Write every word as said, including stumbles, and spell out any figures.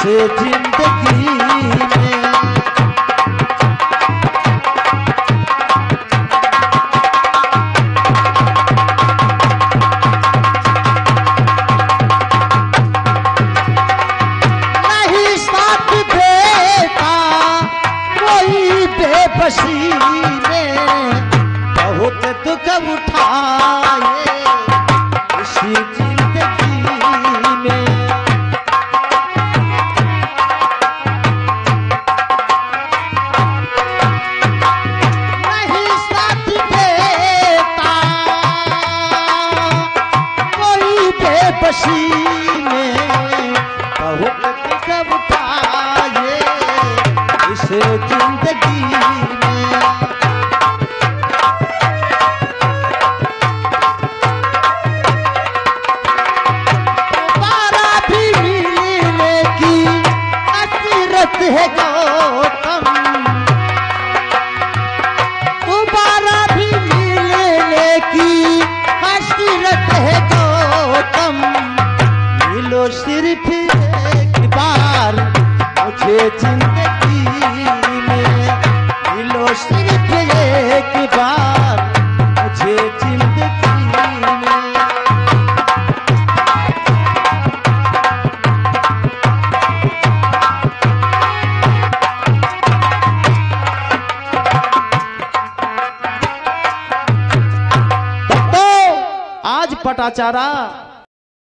जिंदगी में। नहीं साथ देता कोई बेबसी में, बहुत दुख उठाए इसी जिंदगी में। नहीं साथ देता कोई बेबसी में, बहुत दुख उठाए इस जिंदगी में। दोबारा भी मिलने की हसरत है गौतम, दोबारा भी मिलने की हसरत है गौतम। मिलो सिर्फ एक बार मुझे जिंदगी में, मिलो सिर्फ एक बार मुझे जिंदगी में। तो आज पटाचारा